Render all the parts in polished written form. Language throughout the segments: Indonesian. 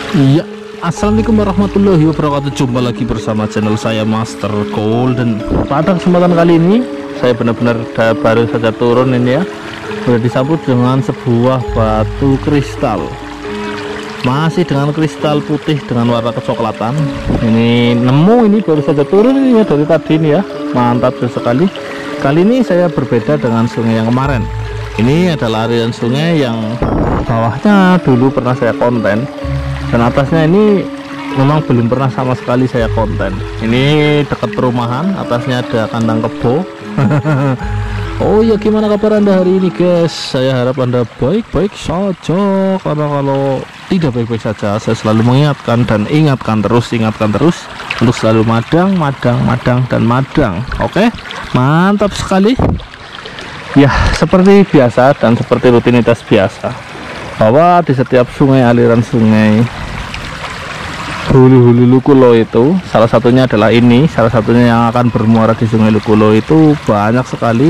Iya, assalamualaikum warahmatullahi wabarakatuh. Jumpa lagi bersama channel saya Master Golden. Pada kesempatan kali ini saya benar-benar baru saja turun ini ya, sudah disambut dengan sebuah batu kristal, masih dengan kristal putih dengan warna kecoklatan. Ini nemu, ini baru saja turun ini ya, dari tadi ini ya, mantap sekali. Kali ini saya berbeda dengan sungai yang kemarin. Ini adalah aliran sungai yang bawahnya dulu pernah saya konten, dan atasnya ini memang belum pernah sama sekali saya konten. Ini dekat perumahan, atasnya ada kandang kebo. Oh ya, gimana kabar Anda hari ini guys? Saya harap Anda baik-baik saja, karena kalau tidak baik-baik saja saya selalu mengingatkan dan ingatkan terus untuk selalu madang dan madang. Oke, mantap sekali ya. Seperti biasa dan seperti rutinitas biasa, bahwa di setiap sungai, aliran sungai, hulu-hulu Lukulo itu, salah satunya adalah ini, salah satunya yang akan bermuara di sungai Lukulo itu, banyak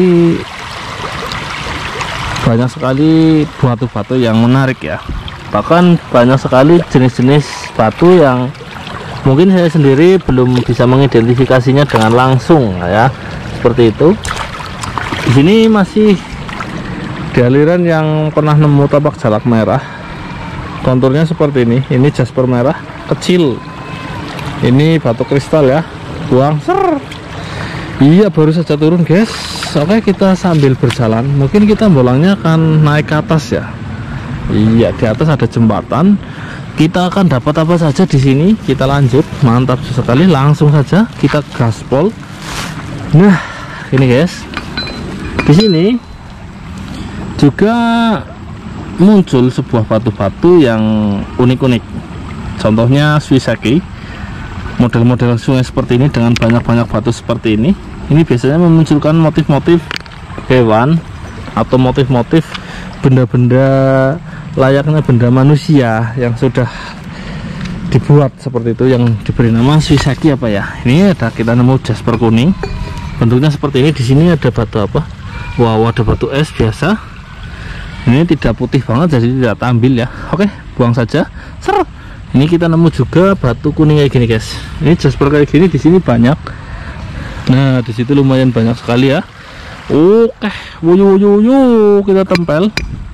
sekali batu-batu yang menarik ya. Bahkan banyak sekali jenis-jenis batu yang mungkin saya sendiri belum bisa mengidentifikasinya dengan langsung ya, seperti itu. Di sini masih di aliran yang pernah nemu tapak jalak merah, konturnya seperti ini jasper merah kecil, ini batu kristal ya, buang ser. Iya, baru saja turun guys. Oke, kita sambil berjalan, mungkin kita bolangnya akan naik ke atas ya. Iya, di atas ada jembatan, kita akan dapat apa saja di sini. Kita lanjut, mantap sekali, langsung saja kita gaspol. Nah ini guys, di sini juga muncul sebuah batu-batu yang unik-unik. Contohnya Swisaki, model-model sungai seperti ini dengan banyak-banyak batu seperti ini biasanya memunculkan motif-motif hewan atau motif-motif benda-benda layaknya benda manusia yang sudah dibuat seperti itu, yang diberi nama Swisaki apa ya. Ini ada, kita nemu jasper kuning, bentuknya seperti ini. Di sini ada batu apa? Wow, ada batu es biasa. Ini tidak putih banget, jadi tidak tampil ya. Oke, buang saja. Ser. Ini kita nemu juga batu kuning kayak gini guys. Ini jasper kayak gini di sini banyak. Nah, di situ lumayan banyak sekali ya. Oke, wuyu kita tempel.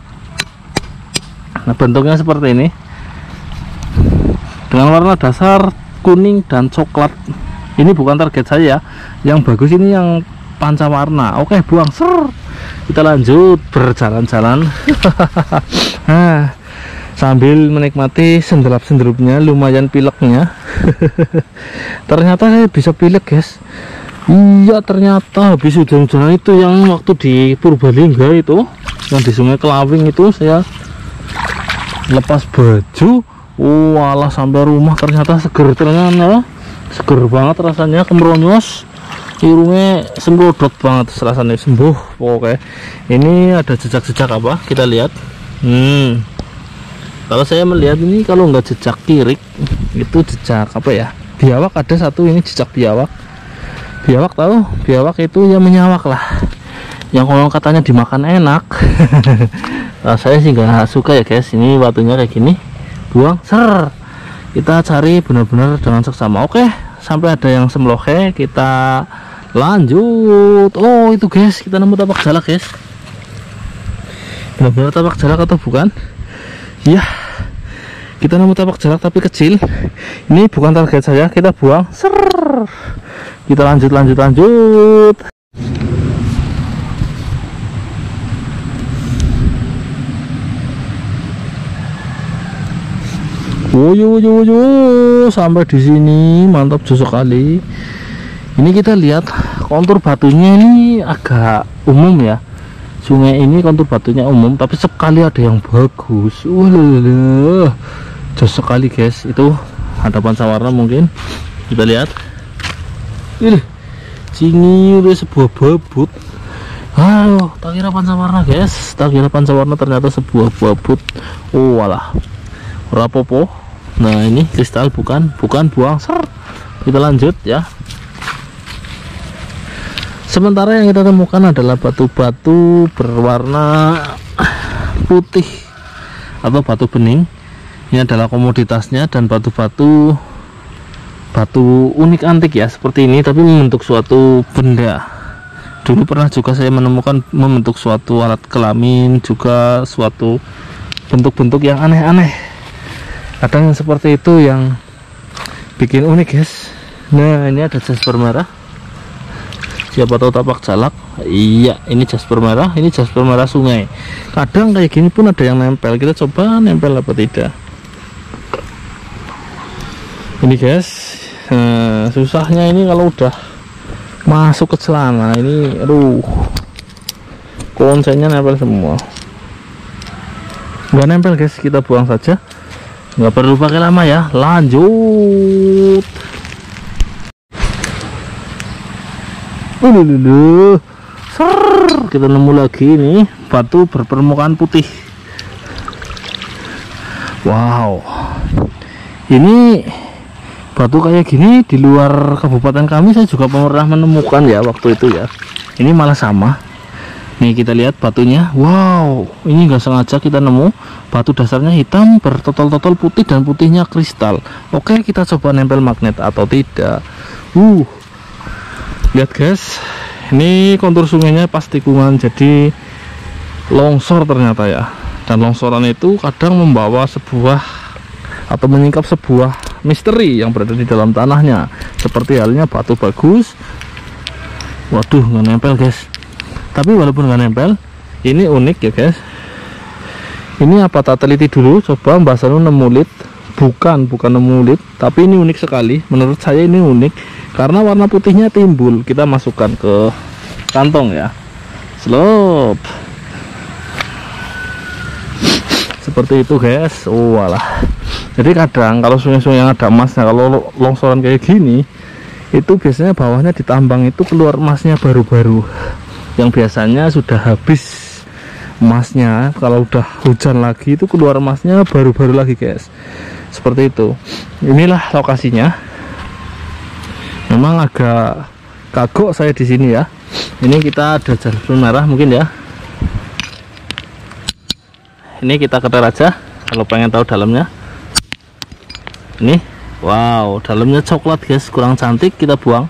Nah, bentuknya seperti ini, dengan warna dasar kuning dan coklat. Ini bukan target saya, yang bagus ini yang pancawarna. Oke, buang ser. Kita lanjut berjalan-jalan. Nah, sambil menikmati sendelap-sendelupnya, lumayan pileknya. Ternyata saya bisa pilek guys. Iya, ternyata habis hujan-hujan itu yang waktu di Purbalingga itu, yang di Sungai Kelawing itu, saya lepas baju, walah sampai rumah ternyata seger, ternyata seger banget rasanya, kemeronyos, irungnya semrodot banget rasanya, sembuh. Oke, ini ada jejak-jejak apa, kita lihat. Kalau saya melihat ini, kalau nggak jejak kirik itu jejak apa ya, biawak. Ada satu ini jejak biawak. Biawak, tahu biawak itu ya, menyawak lah, yang kalau katanya dimakan enak. Nah, saya sih nggak suka ya guys. Ini batunya kayak gini, buang ser. Kita cari benar-benar dengan seksama. Oke, sampai ada yang semlohe, kita lanjut. Oh itu guys, kita nemu tapak jalak guys. Benar-benar tapak jalak atau bukan ya, kita nemu tapak jalak tapi kecil. Ini bukan target saya, kita buang ser. Kita lanjut. Wuyu sampai di sini, mantap sekali. Ini kita lihat kontur batunya ini agak umum ya. Sungai ini kontur batunya umum, tapi sekali ada yang bagus. Wah, jos sekali guys. Itu ada pancawarna mungkin. Kita lihat. Ini sini udah sebuah babut. Aduh, tak kira pancawarna guys, tak kira pancawarna, ternyata sebuah babut. Oh walah, rapopo. Nah ini kristal, bukan buang ser. Kita lanjut ya. Sementara yang kita temukan adalah batu-batu berwarna putih atau batu bening. Ini adalah komoditasnya, dan batu-batu unik antik ya seperti ini, tapi membentuk suatu benda. Dulu pernah juga saya menemukan membentuk suatu alat kelamin, juga suatu bentuk-bentuk yang aneh-aneh. Kadang yang seperti itu yang bikin unik guys. Nah, ini ada jasper merah, siapa tahu tapak jalak. Iya, ini jasper merah, ini jasper merah sungai. Kadang kayak gini pun ada yang nempel, kita coba nempel apa tidak. Ini guys, susahnya ini kalau udah masuk ke celana ini, aduh, konsennya nempel semua. Nggak nempel guys, kita buang saja, nggak perlu pakai lama ya. Lanjut. Kita nemu lagi nih batu berpermukaan putih. Wow, ini batu kayak gini di luar kabupaten kami saya juga pernah menemukan ya waktu itu ya. Ini malah sama. Nih kita lihat batunya. Wow, ini nggak sengaja kita nemu batu dasarnya hitam bertotol-totol putih dan putihnya kristal. Oke, kita coba nempel magnet atau tidak. Lihat guys, ini kontur sungainya pas tikungan, jadi longsor ternyata ya. Dan longsoran itu kadang membawa sebuah atau menyingkap sebuah misteri yang berada di dalam tanahnya, seperti halnya batu bagus. Waduh, nggak nempel guys. Tapi walaupun nggak nempel, ini unik ya guys. Ini apa tak teliti dulu, coba Mbak Sanu nemulit. Bukan nemulit, tapi ini unik sekali. Menurut saya ini unik karena warna putihnya timbul. Kita masukkan ke kantong ya. Slop seperti itu guys. Walah, jadi kadang kalau sungai-sungai yang ada emasnya, kalau longsoran kayak gini, itu biasanya bawahnya ditambang itu keluar emasnya baru-baru, yang biasanya sudah habis emasnya. Kalau udah hujan lagi itu keluar emasnya baru-baru lagi guys, seperti itu. Inilah lokasinya. Memang agak kagok saya di sini ya. Ini kita ada jasper merah mungkin ya. Ini kita keter aja kalau pengen tahu dalamnya. Ini, wow, dalamnya coklat guys, kurang cantik, kita buang.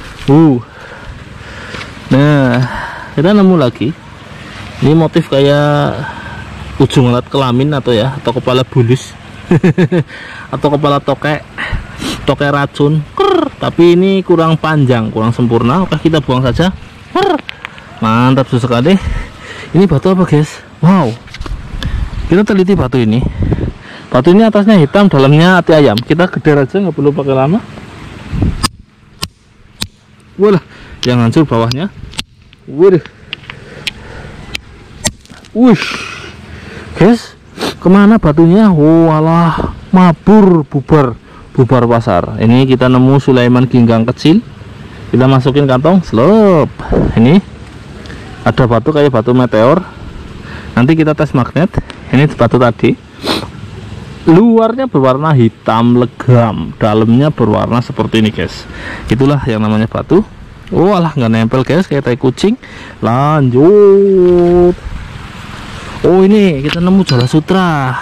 Nah, kita nemu lagi. Ini motif kayak ujung alat kelamin atau kepala bulus atau kepala tokek racun. Tapi ini kurang panjang, kurang sempurna. Oke, kita buang saja. Mantap sekali. Ini batu apa guys? Wow, kita teliti batu ini. Batu ini atasnya hitam, dalamnya ati ayam. Kita geder aja, nggak perlu pakai lama. Walah, yang hancur bawahnya. Waduh. Wush, guys, kemana batunya? Walah, bubar pasar. Ini kita nemu Sulaiman Ginggang kecil. Kita masukin kantong. Slop. Ini ada batu kayak batu meteor. Nanti kita tes magnet. Ini batu tadi, luarnya berwarna hitam legam, dalamnya berwarna seperti ini guys. Itulah yang namanya batu. Walah, nggak nempel guys, kayak tai kucing. Lanjut. Oh, ini kita nemu Jala Sutra.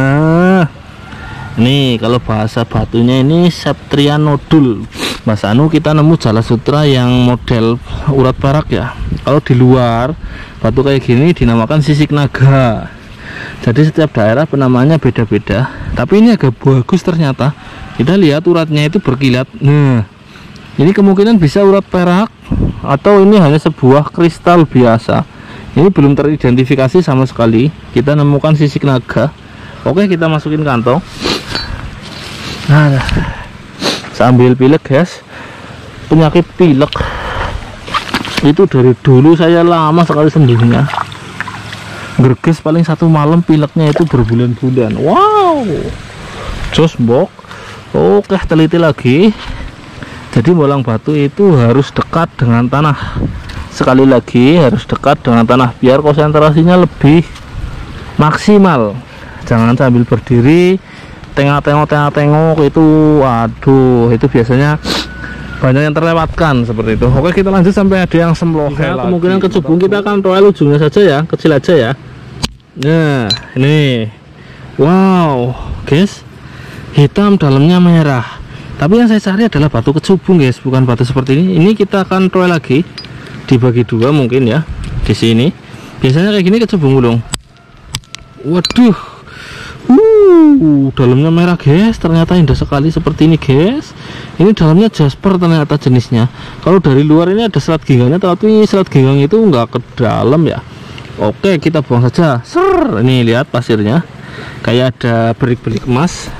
Nih, kalau bahasa batunya ini Septria nodul. Mas Anu, kita nemu Jala Sutra yang model urat perak ya. Kalau di luar batu kayak gini dinamakan sisik naga. Jadi setiap daerah penamanya beda-beda. Tapi ini agak bagus ternyata. Kita lihat uratnya itu berkilat. Nah, ini kemungkinan bisa urat perak atau ini hanya sebuah kristal biasa. Ini belum teridentifikasi sama sekali. Kita nemukan sisik naga. Oke, kita masukin kantong. Nah, sambil pilek guys. Penyakit pilek itu dari dulu saya lama sekali sembuhnya. Gerges paling 1 malam pileknya itu berbulan-bulan. Wow, jos mbok. Oke, teliti lagi. Jadi bolang batu itu harus dekat dengan tanah. Sekali lagi harus dekat dengan tanah biar konsentrasinya lebih maksimal. Jangan sambil berdiri tengok itu, waduh, itu biasanya banyak yang terlewatkan seperti itu. Oke, kita lanjut sampai ada yang semlohe. Kemungkinan kecubung kita akan roel ujungnya saja ya, kecil aja ya. Nah, ini Wow guys, hitam dalamnya merah. Tapi yang saya cari adalah batu kecubung guys, bukan batu seperti ini. Ini kita akan try lagi, dibagi dua mungkin ya. Di sini biasanya kayak gini kecubung gulung. Waduh, dalamnya merah guys. Ternyata indah sekali seperti ini guys. Ini dalamnya jasper ternyata jenisnya. Kalau dari luar ini ada serat ginggangnya, tapi serat ginggang itu nggak ke dalam ya. Oke, kita buang saja. Ser, ini lihat pasirnya, kayak ada berik-berik emas.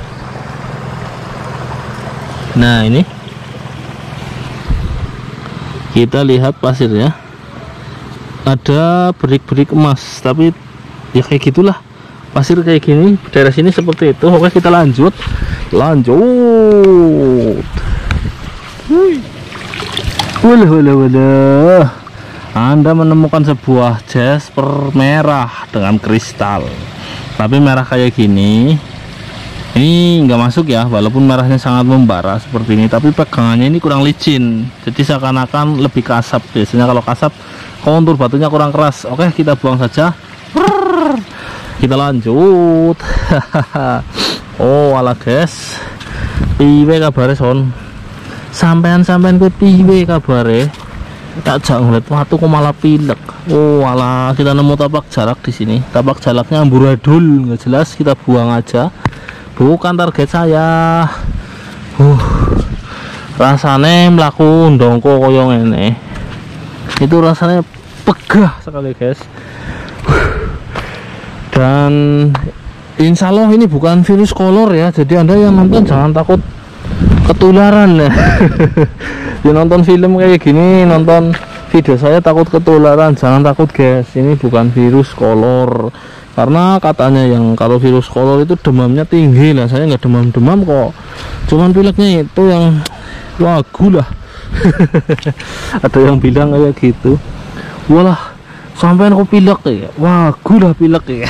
Nah ini kita lihat pasirnya, ada berik-berik emas, tapi ya kayak gitulah pasir kayak gini. Daerah sini seperti itu. Oke, kita lanjut. Walah. Anda menemukan sebuah jasper merah dengan kristal, tapi merah kayak gini. Ini nggak masuk ya, walaupun merahnya sangat membara seperti ini, tapi pegangannya ini kurang licin, jadi seakan-akan lebih kasap. Biasanya kalau kasap kontur batunya kurang keras. Oke, kita buang saja. Kita lanjut. Oh alah guys, piwe kabare son, sampean gue piwe kabare, tak jak ngeliat watu kok malah pilek. Oh alah, kita nemu tapak jalak di sini. Tapak jalaknya amburadul, nggak jelas, kita buang aja. Bukan target saya. Rasanya melaku ndongko koyo ngene. Itu rasanya pegah sekali guys. Dan insya Allah ini bukan virus kolor ya. Jadi Anda yang nonton jangan takut ketularan ya. Ya nonton film kayak gini, nonton video saya takut ketularan, jangan takut guys. Ini bukan virus kolor. Karena katanya yang kalau virus kolor itu demamnya tinggi lah. Saya nggak demam-demam kok, cuman pileknya itu yang wagu lah. Ada yang bilang kayak gitu. Walah, sampean kok pilek ya, wagu lah pilek ya.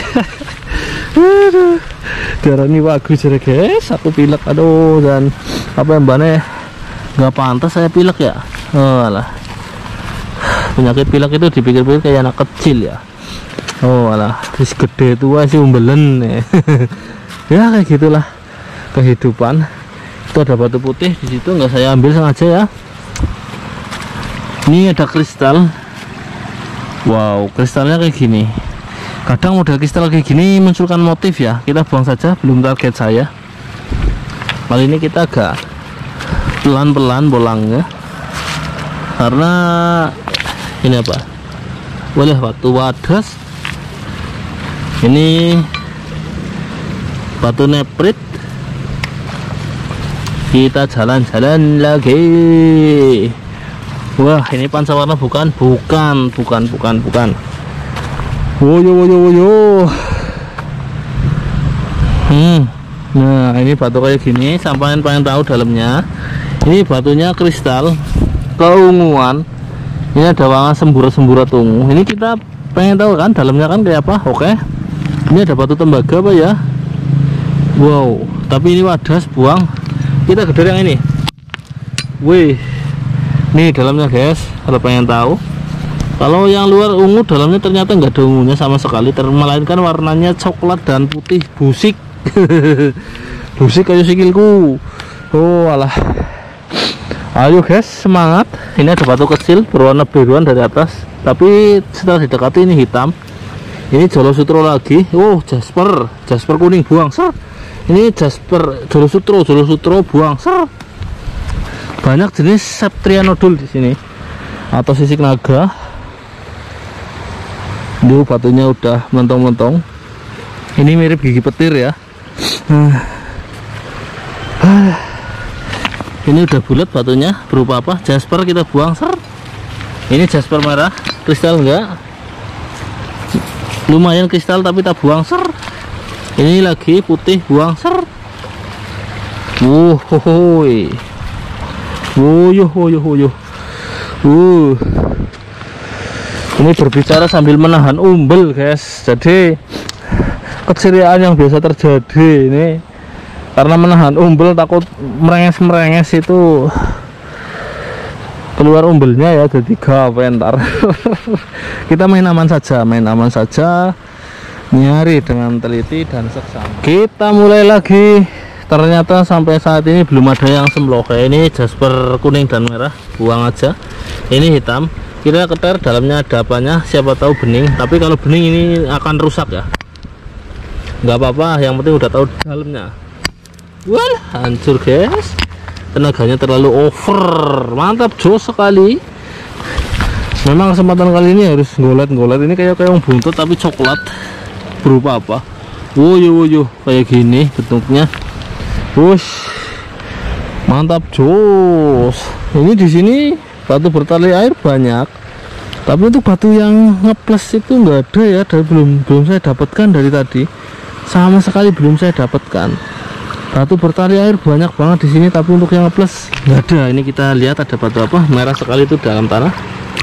Darah ini wagu jadi guys, aku pilek. Aduh, dan apa yang bane nggak pantas saya pilek ya. Oh alah, penyakit pilek itu dipikir-pikir kayak anak kecil ya. Oh alah, terus gede tua sih umbelen ya. Ya kayak gitulah kehidupan. Itu ada batu putih di situ, nggak saya ambil sengaja ya. Ini ada kristal. Wow, kristalnya kayak gini. Kadang model kristal kayak gini munculkan motif ya. Kita buang saja, belum target saya. Kali ini kita agak pelan-pelan bolangnya, karena ini apa? Boleh batu wadas. Ini batu neprit. Kita jalan-jalan lagi. Wah, ini pancawarna bukan. Woyo. Nah, ini batu kayak gini. Sampai pengen tahu dalamnya. Ini batunya kristal keunguan. Ini ada warna semburat-semburat ungu. Ini kita pengen tahu kan dalamnya kan kayak apa. Oke. Ini ada batu tembaga apa ya? Wow, tapi ini wadas, buang. Kita geder yang ini. Wih, nih dalamnya guys. Kalau pengen tahu, kalau yang luar ungu, dalamnya ternyata nggak ada ungunya sama sekali, melainkan warnanya coklat dan putih busik. Busik kayak sikilku. Oh alah. Ayo guys, semangat. Ini ada batu kecil berwarna biruan dari atas, tapi setelah didekati ini hitam. Ini Jolo Sutro lagi. Oh, jasper kuning, buang. Ser. Ini jasper Jolo Sutro buang. Ser. Banyak jenis septrianodul di sini atau sisik naga. Duh, batunya udah mentong-mentong. Ini mirip gigi petir ya. Ini udah bulat batunya, berupa apa? Jasper, kita buang. Ser. Ini jasper merah, kristal enggak? Lumayan kristal tapi tak buang. Ser. Ini lagi putih, buang. Ser. Ini berbicara sambil menahan umbel guys. Jadi keceriaan yang biasa terjadi ini karena menahan umbel, takut merenges itu keluar umbelnya ya, jadi gawe ntar. Kita main aman saja, nyari dengan teliti dan seksama. Kita mulai lagi. Ternyata sampai saat ini belum ada yang semloh. Ini jasper kuning dan merah, buang aja. Ini hitam, kita keter dalamnya ada apanya, siapa tahu bening. Tapi kalau bening ini akan rusak ya, nggak apa-apa, yang penting udah tahu dalamnya. Wah, hancur guys, tenaganya terlalu over. Mantap, jos sekali. Memang kesempatan kali ini harus golet-golet. Ini kayak buntut tapi coklat, berupa apa? Woyo kayak gini bentuknya. Wush, mantap jos. Ini di sini batu bertali air banyak, tapi untuk batu yang ngeples itu nggak ada ya. Belum saya dapatkan dari tadi, sama sekali belum saya dapatkan. Batu bertali air banyak banget di sini, tapi untuk yang ngeples nggak ada. Ini kita lihat ada batu apa merah sekali itu dalam tanah.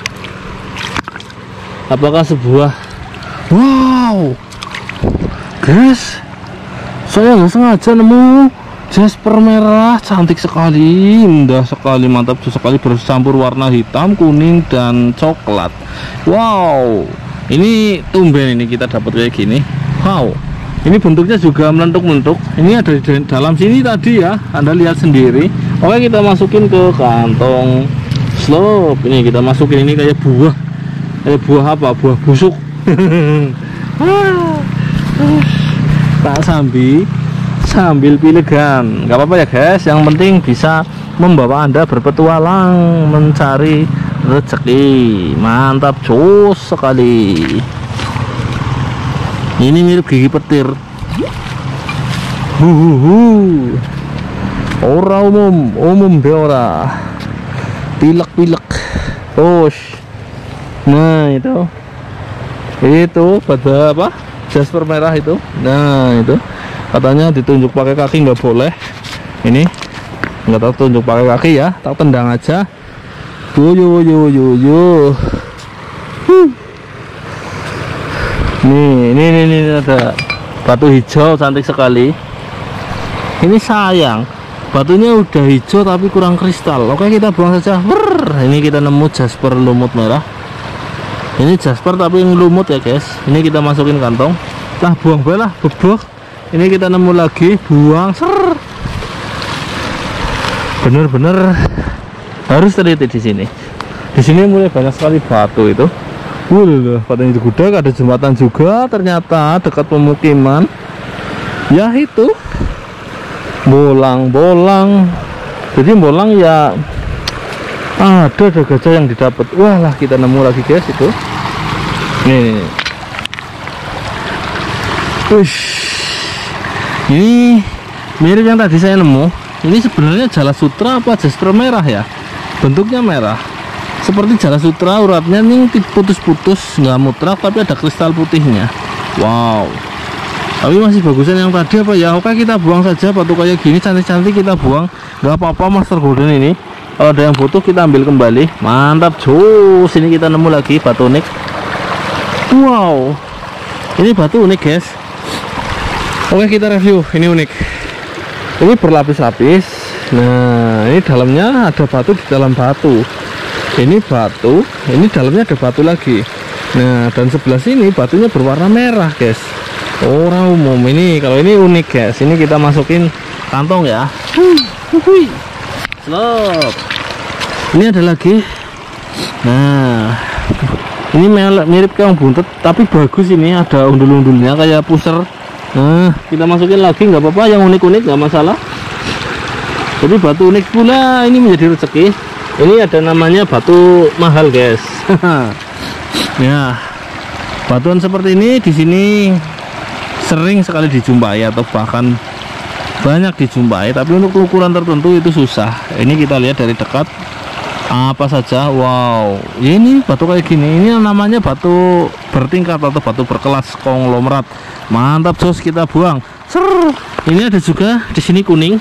Apakah sebuah, wow guys, saya nggak sengaja nemu jasper merah, cantik sekali, indah sekali, mantap sekali, bercampur warna hitam, kuning, dan coklat. Wow, ini tumben ini kita dapat kayak gini. Wow, ini bentuknya juga melentuk-melentuk. Ini ada di dalam sini tadi ya, Anda lihat sendiri. Oke, kita masukin ke kantong slop. Ini kita masukin, ini kayak buah apa? Buah busuk. Tak sambil pilihan, nggak apa-apa ya guys, yang penting bisa membawa Anda berpetualang mencari rezeki. Mantap jos sekali. Ini mirip gigi petir. Ora umum be ora. Pilek. Nah itu pada apa, jasper merah itu. Nah itu katanya ditunjuk pakai kaki nggak boleh. Ini nggak tahu tunjuk pakai kaki ya, tak tendang aja. Yo. Nih ada batu hijau cantik sekali. Ini sayang batunya udah hijau tapi kurang kristal. Oke, kita buang saja. Ini kita nemu jasper lumut merah. Ini jasper tapi yang lumut ya guys. Ini kita masukin kantong. Lah buang lah, bebek. Ini kita nemu lagi, buang. Bener-bener harus teliti di sini. Di sini mulai banyak sekali batu itu. Katanya itu gudeg, ada jembatan juga ternyata dekat pemukiman. Ya itu bolang. Jadi bolang ya ada gajah yang didapat. Wah lah, kita nemu lagi guys itu. Nih. Ini mirip yang tadi saya nemu. Ini sebenarnya jala sutra apa jasper merah ya? Bentuknya merah, seperti jala sutra. Uratnya ini putus-putus, nggak mutlak, tapi ada kristal putihnya. Wow, tapi masih bagusan yang tadi apa ya? Oke, kita buang saja. Batu kayak gini cantik-cantik kita buang, nggak apa-apa. Master Golden ini kalau ada yang butuh kita ambil kembali. Mantap jos. Ini kita nemu lagi batu unik. Wow, ini batu unik guys. Oke, kita review. Ini unik, ini berlapis-lapis. Nah, ini dalamnya ada batu di dalam batu. Ini batu, ini dalamnya ada batu lagi. Nah, dan sebelah sini batunya berwarna merah guys. Orang umum ini. Kalau ini unik guys. Ini kita masukin kantong ya. Slop. Ini ada lagi. Nah, ini mirip kayak buntut tapi bagus. Ini ada undul-undulnya kayak pusar. Nah, kita masukin lagi, nggak apa-apa, yang unik-unik nggak masalah. Jadi batu unik pula ini menjadi rezeki. Ini ada namanya batu mahal guys. Ya, batuan seperti ini di sini sering sekali dijumpai atau bahkan banyak dijumpai, tapi untuk ukuran tertentu itu susah. Ini kita lihat dari dekat apa saja. Wow, ini batu kayak gini, ini namanya batu bertingkat atau batu berkelas konglomerat. Mantap jos, kita buang. Ini ada juga di sini kuning.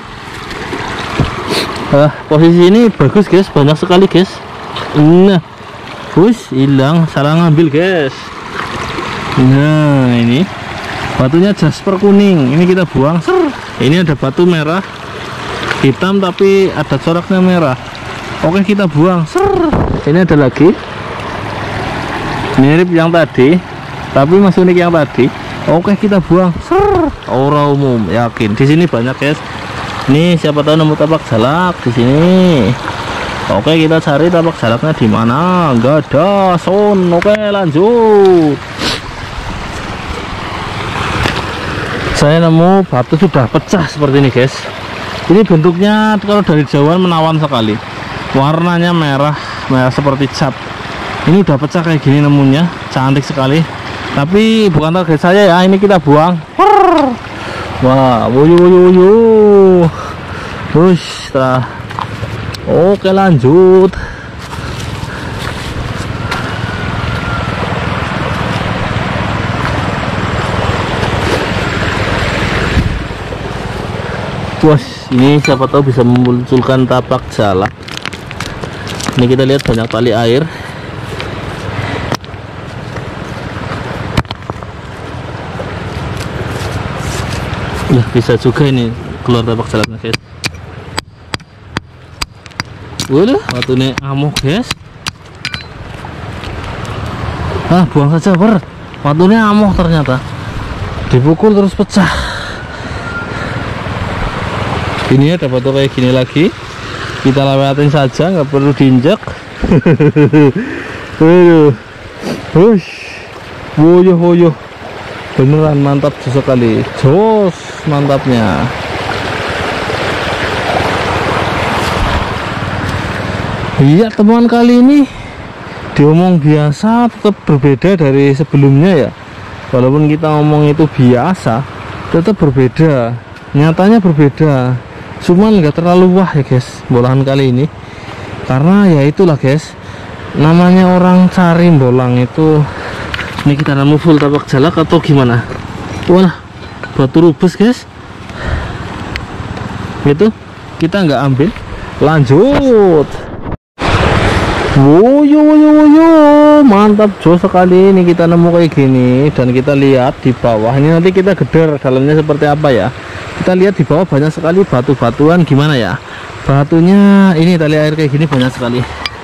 Posisi ini bagus guys, banyak sekali guys. Nah, hilang, salah ngambil guys. Nah, ini batunya jasper kuning, ini kita buang. Ini ada batu merah hitam tapi ada coraknya merah. Oke, kita buang. Ini ada lagi mirip yang tadi tapi masih unik yang tadi. Oke, kita buang. Ora umum, yakin. Di sini banyak, guys. Nih, siapa tahu nemu tapak jalak di sini. Oke, kita cari tapak jalaknya di mana. Enggak ada, son. Oke, lanjut. Saya nemu batu sudah pecah seperti ini, guys. Ini bentuknya kalau dari jauhan menawan sekali. Warnanya merah seperti cat. Ini udah pecah kayak gini nemunya, cantik sekali. Tapi bukan target saya ya, ini kita buang. Wah, woyo. Terus setelah. Oke, lanjut. Wah, ini siapa tahu bisa memunculkan tapak jalak. Ini kita lihat banyak tali air. Ya, bisa juga ini keluar tapak jalaknya, guys. Waduh, batunya amuk, guys. Buang saja, batunya amuk ternyata. Dipukul terus pecah. Ini ada batu kayak gini lagi, kita lewatin saja, nggak perlu diinjak. Woyo, beneran mantap sekali, jos mantapnya. Iya teman, kali ini diomong biasa tetap berbeda dari sebelumnya ya. Walaupun kita ngomong itu biasa, tetap berbeda, nyatanya berbeda. Cuman nggak terlalu wah ya, guys, bolahan kali ini. Karena ya itulah, guys, namanya orang cari bolang itu. Ini kita nemu full tapak jalak atau gimana? Wah, batu rubus, guys. Gitu, kita nggak ambil. Lanjut. Woyo, mantap jos sekali. Ini kita nemu kayak gini dan kita lihat di bawah. Ini nanti kita geder dalamnya seperti apa ya. Kita lihat di bawah banyak sekali batu-batuan, gimana ya batunya. Ini tali air kayak gini banyak sekali.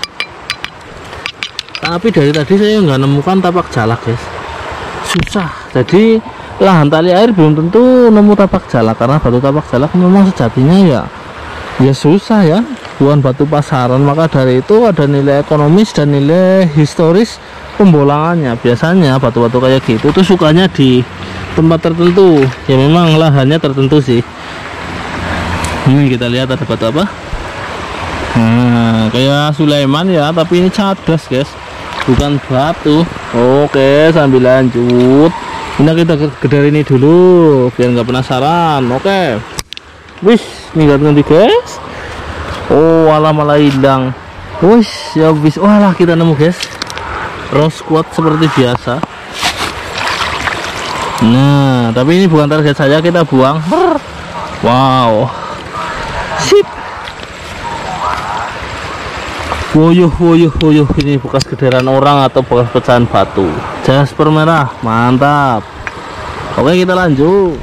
Tapi dari tadi saya nggak nemukan tapak jalak, guys. Susah. Jadi lahan tali air belum tentu nemu tapak jalak, karena batu tapak jalak memang sejatinya ya susah ya, bukan batu pasaran. Maka dari itu ada nilai ekonomis dan nilai historis pembolangannya. Biasanya batu-batu kayak gitu tuh sukanya di tempat tertentu ya, memang lahannya tertentu sih. Ini kita lihat ada batu apa. Kayak Sulaiman ya, tapi ini cadas, guys, bukan batu. Oke, sambil lanjut. Ini kita gedar ini dulu biar nggak penasaran. Oke, wis minggat nanti, guys. Oh, alah malah hilang. Wis ya wis. Walah, kita nemu, guys, rose quartz seperti biasa. Nah, tapi ini bukan target saya, kita buang. Wow, sip. Woyo, ini bekas gederan orang atau bekas pecahan batu. Jasper merah, mantap. Oke, kita lanjut.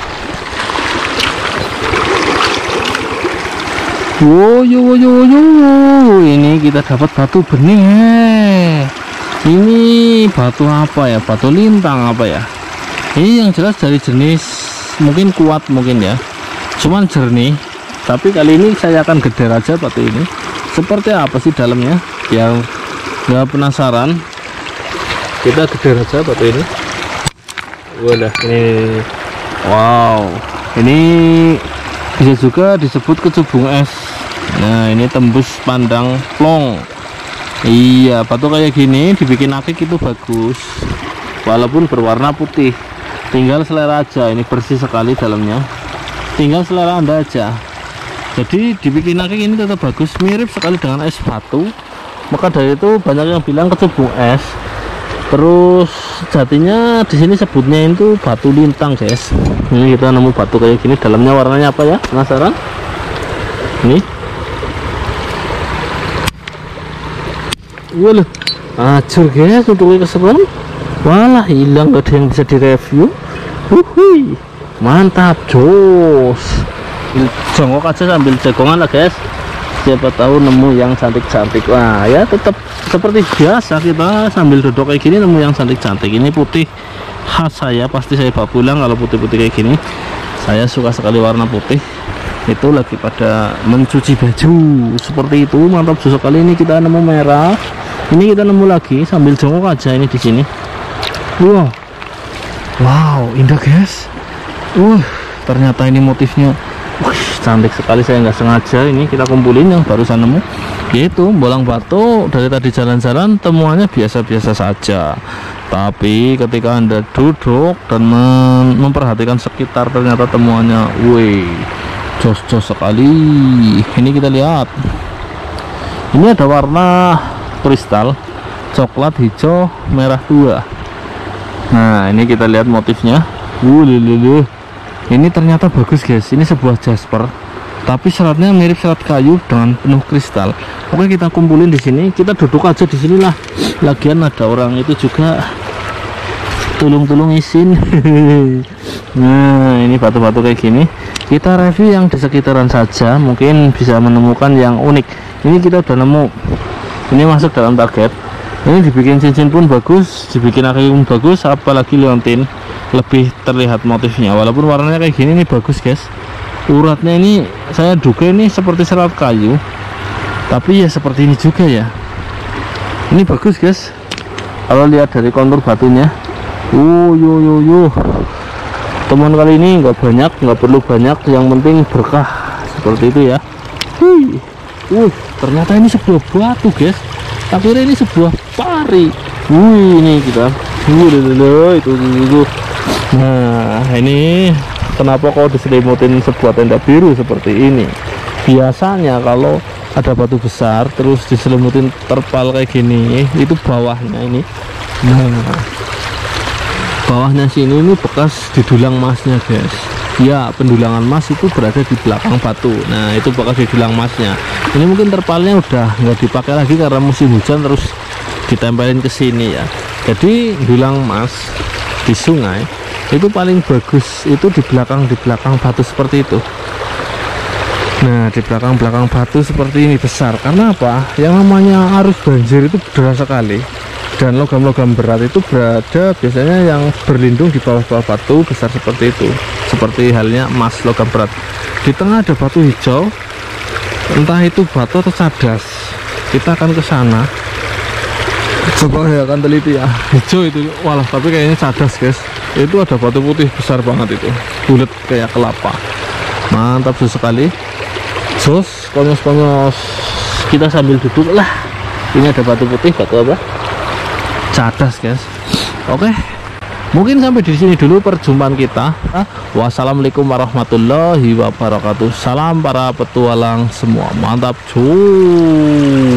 Woyo, ini kita dapat batu bening. Ini batu apa ya? Batu lintang apa ya? Ini yang jelas dari jenis mungkin kuat mungkin ya, cuman jernih. Tapi kali ini saya akan geder aja batu ini seperti apa sih dalamnya, biar nggak penasaran. Kita geder aja batu ini. Wadah, ini wow, ini bisa juga disebut kecubung es. Nah, ini tembus pandang plong. Iya, batu kayak gini dibikin akik itu bagus, walaupun berwarna putih. Tinggal selera aja, ini bersih sekali dalamnya, tinggal selera Anda aja. Jadi dibikin akik ini tetap bagus, mirip sekali dengan es batu. Maka dari itu banyak yang bilang kecubung es. Terus sejatinya di sini sebutnya itu batu lintang, guys. Ini kita nemu batu kayak gini, dalamnya warnanya apa ya? Penasaran? Ini. Walah, acur, guys, untuk keseruan. Walah, hilang, gak ada yang bisa direview. Mantap, jos. Jongkok aja sambil jagongan lah, guys. Siapa tahu nemu yang cantik-cantik. Wah, ya tetap seperti biasa, kita sambil duduk kayak gini nemu yang cantik-cantik. Ini putih khas saya, pasti saya bawa pulang kalau putih-putih kayak gini. Saya suka sekali warna putih. Itu lagi pada mencuci baju seperti itu, mantap sekali. Ini kita nemu merah, ini kita nemu lagi sambil jongkok aja ini di sini. Wow, indah guys. Ternyata ini motifnya cantik sekali. Saya nggak sengaja ini kita kumpulin yang barusan nemu, yaitu bolang batu. Dari tadi jalan-jalan temuannya biasa-biasa saja, tapi ketika Anda duduk dan memperhatikan sekitar, ternyata temuannya jos sekali. Ini kita lihat, ini ada warna kristal coklat, hijau, merah 2. Nah ini kita lihat motifnya. Ini ternyata bagus guys. Ini sebuah jasper, tapi seratnya mirip serat kayu dengan penuh kristal. Oke, kita kumpulin di sini, kita duduk aja di sinilah. Lagian ada orang itu juga tulung izin. Nah ini batu-batu kayak gini kita review yang di sekitaran saja, mungkin bisa menemukan yang unik. Ini kita udah nemu, ini masuk dalam target. Ini dibikin cincin pun bagus, dibikin akuarium bagus, apalagi liontin lebih terlihat motifnya. Walaupun warnanya kayak gini, ini bagus guys. Uratnya ini saya duga ini seperti serat kayu, tapi ya seperti ini juga ya. Ini bagus guys, kalau lihat dari kontur batunya. Teman kali ini nggak banyak, nggak perlu banyak, yang penting berkah seperti itu ya. Ternyata ini sebuah batu guys, tapi ini sebuah pari. Ini kita itu. Nah ini kenapa kau diselimutin sebuah tenda biru seperti ini? Biasanya kalau ada batu besar terus diselimutin terpal kayak gini, itu bawahnya ini. Bawahnya sini ini bekas didulang emasnya guys. Ya, pendulangan emas itu berada di belakang batu. Nah itu bekas didulang emasnya. Ini mungkin terpalnya udah nggak dipakai lagi karena musim hujan, terus ditempelin ke sini ya. Jadi dulang emas di sungai itu paling bagus itu di belakang batu seperti itu. Nah di belakang batu seperti ini besar. Karena apa? Yang namanya arus banjir itu deras sekali, dan logam-logam berat itu berada biasanya yang berlindung di bawah-bawah batu besar seperti itu, seperti halnya emas logam berat. Di tengah ada batu hijau, entah itu batu atau cadas. Kita akan ke sana, coba ya akan teliti ya. Hijau itu, walah, tapi kayaknya cadas guys. Itu ada batu putih besar banget itu, bulat kayak kelapa. Mantap sekali. Konyos kita sambil duduk lah. Ini ada batu putih, batu apa? Cadas guys. Oke, mungkin sampai di sini dulu perjumpaan kita. Wassalamualaikum warahmatullahi wabarakatuh. Salam para petualang semua, mantap cuy.